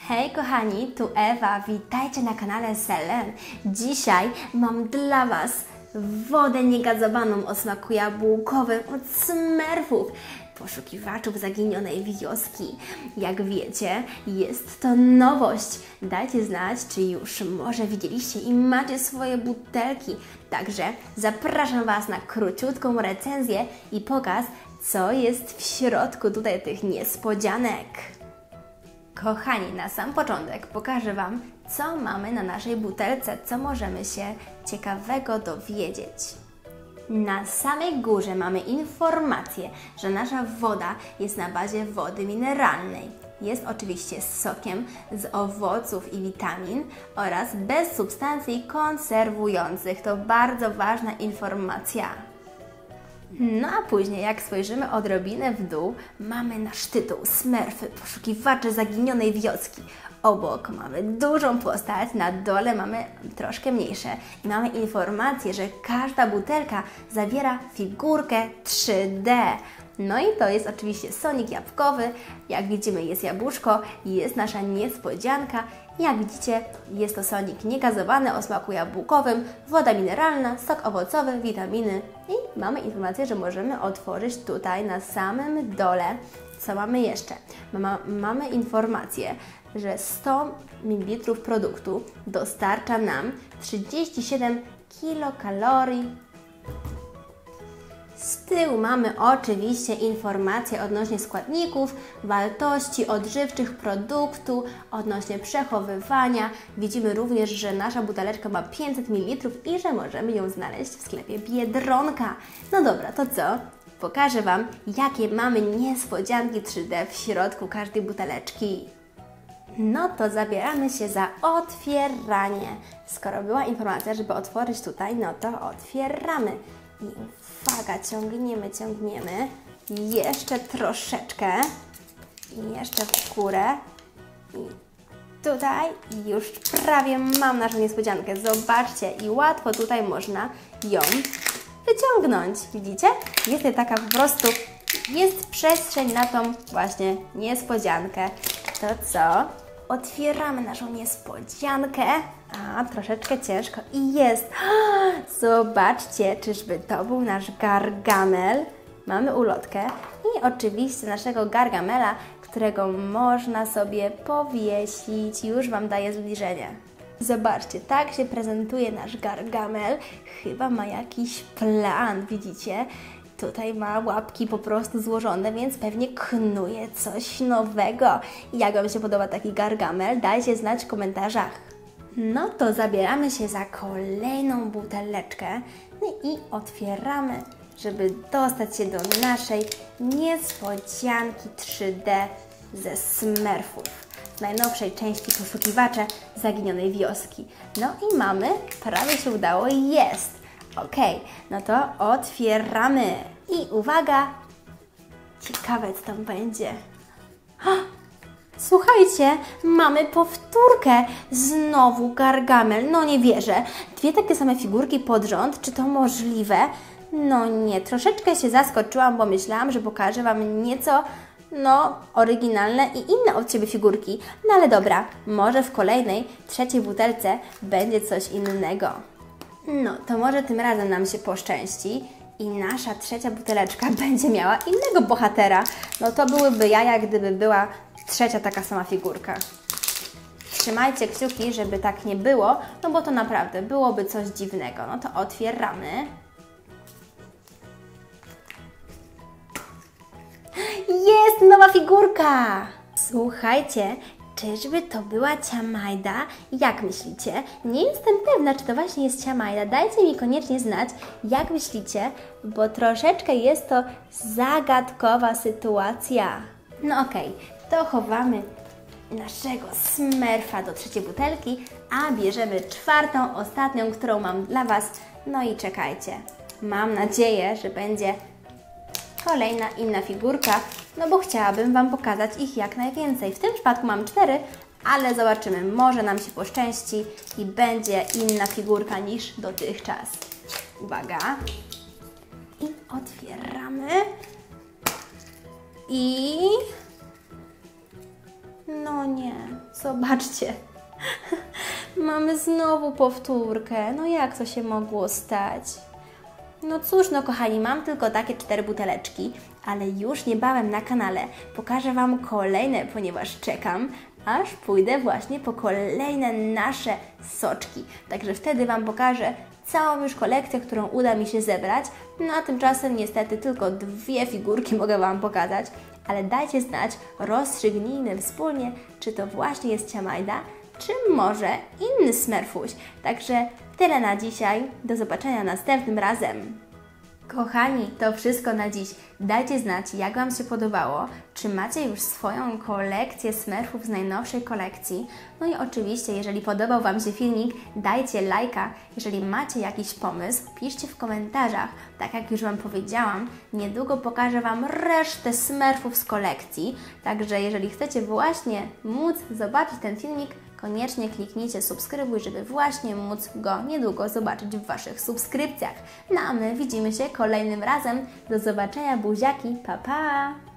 Hej kochani, tu Ewa, witajcie na kanale Selen. Dzisiaj mam dla Was wodę niegazowaną o smaku jabłkowym od Smurfów, poszukiwaczów zaginionej wioski. Jak wiecie, jest to nowość. Dajcie znać, czy już może widzieliście i macie swoje butelki. Także zapraszam Was na króciutką recenzję i pokaz, co jest w środku tutaj tych niespodzianek. Kochani, na sam początek pokażę Wam, co mamy na naszej butelce, co możemy się ciekawego dowiedzieć. Na samej górze mamy informację, że nasza woda jest na bazie wody mineralnej. Jest oczywiście z sokiem, z owoców i witamin oraz bez substancji konserwujących. To bardzo ważna informacja. No a później, jak spojrzymy odrobinę w dół, mamy nasz tytuł Smurfy, poszukiwacze zaginionej wioski. Obok mamy dużą postać, na dole mamy troszkę mniejsze. I mamy informację, że każda butelka zawiera figurkę 3D. No i to jest oczywiście sonik jabłkowy. Jak widzimy, jest jabłuszko i jest nasza niespodzianka. I jak widzicie, jest to sonik niegazowany o smaku jabłkowym, woda mineralna, sok owocowy, witaminy. I mamy informację, że możemy otworzyć tutaj na samym dole. Co mamy jeszcze? Mamy informację, że 100 ml produktu dostarcza nam 37 kilokalorii. Z tyłu mamy oczywiście informacje odnośnie składników, wartości odżywczych produktu, odnośnie przechowywania. Widzimy również, że nasza buteleczka ma 500 ml i że możemy ją znaleźć w sklepie Biedronka. No dobra, to co? Pokażę Wam, jakie mamy niespodzianki 3D w środku każdej buteleczki. No to zabieramy się za otwieranie. Skoro była informacja, żeby otworzyć tutaj, no to otwieramy. I uwaga, ciągniemy. Jeszcze troszeczkę. I jeszcze w górę. I tutaj już prawie mam naszą niespodziankę. Zobaczcie, i łatwo tutaj można ją wyciągnąć. Widzicie? Jest to taka po prostu, jest przestrzeń na tą właśnie niespodziankę. To co? Otwieramy naszą niespodziankę. A, troszeczkę ciężko. I jest. Zobaczcie, czyżby to był nasz Gargamel. Mamy ulotkę i oczywiście naszego Gargamela, którego można sobie powiesić. Już Wam daję zbliżenie. Zobaczcie, tak się prezentuje nasz Gargamel. Chyba ma jakiś plan, widzicie? Tutaj ma łapki po prostu złożone, więc pewnie knuje coś nowego. Jak Wam się podoba taki Gargamel? Dajcie znać w komentarzach. No to zabieramy się za kolejną buteleczkę i otwieramy, żeby dostać się do naszej niespodzianki 3D ze Smurfów. Z najnowszej części poszukiwacze zaginionej wioski. No i mamy, prawie się udało, jest! Ok, no to otwieramy. I uwaga, ciekawe co tam będzie. Słuchajcie, mamy powtórkę. Znowu Gargamel, no nie wierzę. Dwie takie same figurki pod rząd, czy to możliwe? No nie, troszeczkę się zaskoczyłam, bo myślałam, że pokażę Wam nieco, oryginalne i inne od Ciebie figurki. No ale dobra, może w kolejnej, trzeciej butelce będzie coś innego. No, to może tym razem nam się poszczęści i nasza trzecia buteleczka będzie miała innego bohatera. No to byłyby jaja, gdyby była trzecia taka sama figurka. Trzymajcie kciuki, żeby tak nie było, no bo to naprawdę byłoby coś dziwnego. No to otwieramy. Jest nowa figurka! Słuchajcie, czyżby to była Ciamajda? Jak myślicie? Nie jestem pewna, czy to właśnie jest Ciamajda. Dajcie mi koniecznie znać, jak myślicie, bo troszeczkę jest to zagadkowa sytuacja. No okej, to chowamy naszego Smurfa do trzeciej butelki, a bierzemy czwartą, ostatnią, którą mam dla Was. No i czekajcie. Mam nadzieję, że będzie kolejna inna figurka, no bo chciałabym Wam pokazać ich jak najwięcej. W tym przypadku mam 4, ale zobaczymy, może nam się poszczęści i będzie inna figurka niż dotychczas. Uwaga. I otwieramy. I... no nie. zobaczcie. Mamy znowu powtórkę. No jak to się mogło stać? No cóż, no kochani, mam tylko takie 4 buteleczki, ale już niebawem na kanale pokażę Wam kolejne, ponieważ czekam, aż pójdę właśnie po kolejne nasze soczki. Także wtedy Wam pokażę całą już kolekcję, którą uda mi się zebrać. No a tymczasem niestety tylko 2 figurki mogę Wam pokazać, ale dajcie znać, rozstrzygnijmy wspólnie, czy to właśnie jest Ciamajda, czy może inny Smurfuś. Także tyle na dzisiaj. Do zobaczenia następnym razem. Kochani, to wszystko na dziś. Dajcie znać, jak Wam się podobało, czy macie już swoją kolekcję Smurfów z najnowszej kolekcji. No i oczywiście, jeżeli podobał Wam się filmik, dajcie lajka. Jeżeli macie jakiś pomysł, piszcie w komentarzach. Tak jak już Wam powiedziałam, niedługo pokażę Wam resztę Smurfów z kolekcji. Także jeżeli chcecie właśnie móc zobaczyć ten filmik, koniecznie kliknijcie subskrybuj, żeby właśnie móc go niedługo zobaczyć w Waszych subskrypcjach. No a my widzimy się kolejnym razem. Do zobaczenia, buziaki, pa pa!